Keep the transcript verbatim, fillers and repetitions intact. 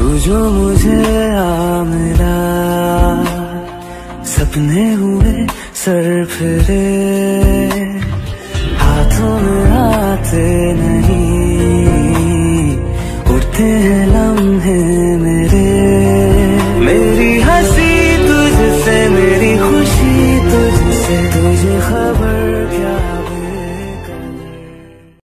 जो मुझे आ मिला, सपने हुए सर फिरे, हाथों में आते नहीं।